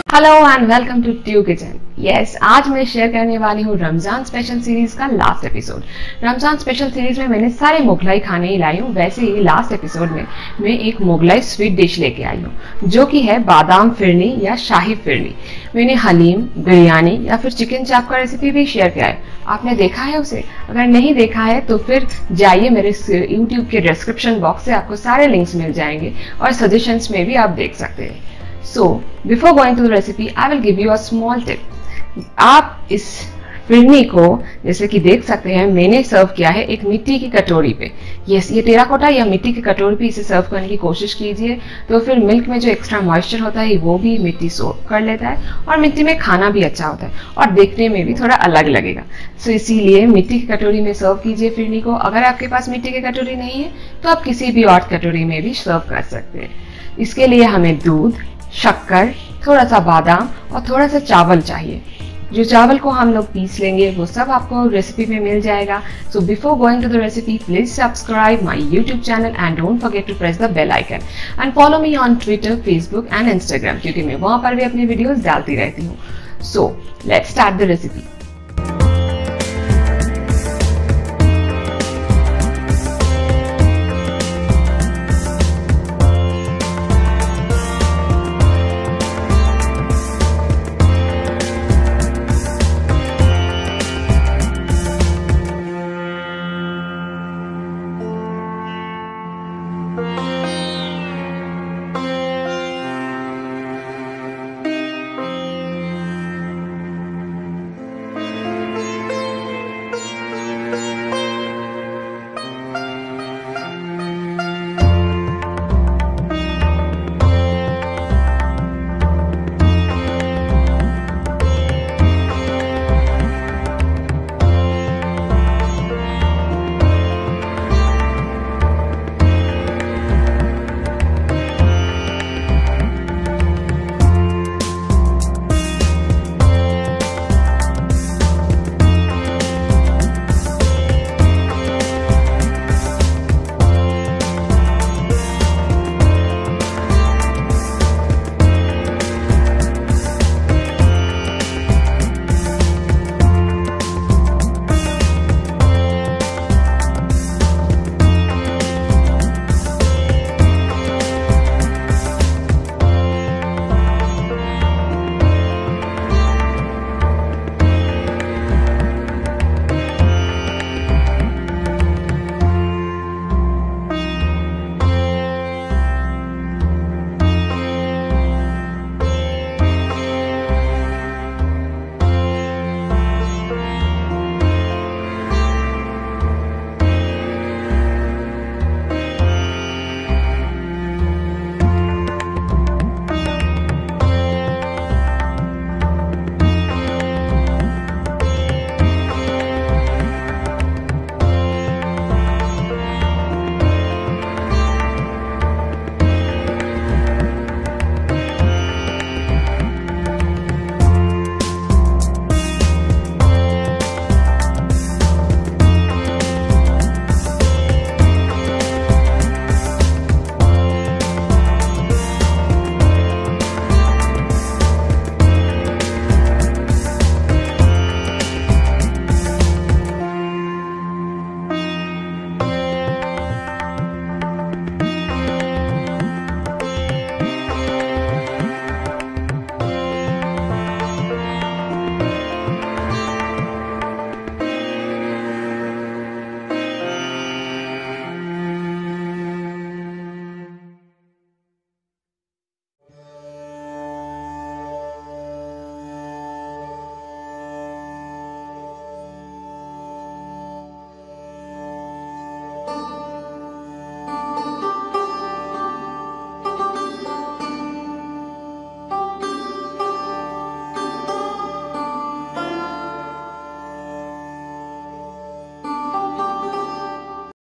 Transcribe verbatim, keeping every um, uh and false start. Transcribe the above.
Hello and welcome to ट्यू kitchen. Yes, आज मैं शेयर करने वाली हूँ रमजान स्पेशल सीरीज का last episode. Ramzan special series में मैंने सारे मुगलाई खाने ही लाई हूँ। वैसे ही लास्ट एपिसोड में मैं एक मुगलाई स्वीट डिश लेके आई हूँ जो कि है बादाम फिरनी या शाही फिरनी। मैंने हलीम, बिरयानी या फिर चिकन चाप का रेसिपी भी शेयर किया है। आपने देखा है उसे? अगर नहीं देखा है तो फिर जाइए मेरे यूट्यूब के डिस्क्रिप्शन बॉक्स से, आपको सारे लिंक्स मिल जाएंगे और सजेशंस में भी आप देख सकते हैं। So, before going to the recipe, I will give you a small tip. आप इस फिरनी को जैसे कि देख सकते हैं मैंने सर्व किया है एक मिट्टी की कटोरी पे। यस, ये टेराकोटा या मिट्टी की कटोरी पे इसे सर्व करने की कोशिश कीजिए, तो फिर मिल्क में जो एक्स्ट्रा मॉइस्चर होता है वो भी मिट्टी सोख कर लेता है और मिट्टी में खाना भी अच्छा होता है और देखने में भी थोड़ा अलग लगेगा। सो so, इसीलिए मिट्टी की कटोरी में सर्व कीजिए फिरनी को। अगर आपके पास मिट्टी की कटोरी नहीं है तो आप किसी भी और कटोरी में भी सर्व कर सकते हैं। इसके लिए हमें दूध, शक्कर, थोड़ा सा बादाम और थोड़ा सा चावल चाहिए। जो चावल को हम लोग पीस लेंगे वो सब आपको रेसिपी में मिल जाएगा। So before going to the recipe, please subscribe my YouTube channel and don't forget to press the bell icon and follow me on Twitter, Facebook and Instagram, क्योंकि मैं वहां पर भी अपनी वीडियोस डालती रहती हूँ। So let's start the recipe.